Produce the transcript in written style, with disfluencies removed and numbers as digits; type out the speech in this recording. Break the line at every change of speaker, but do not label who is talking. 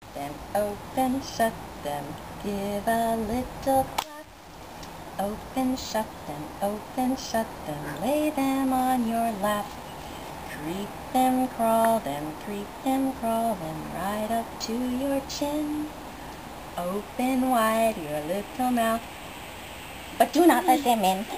them, open, shut them, give a little clap. Open, shut them, lay them on your lap. Creep them, crawl them, right up to your chin. Open wide your little mouth, but do not let them in.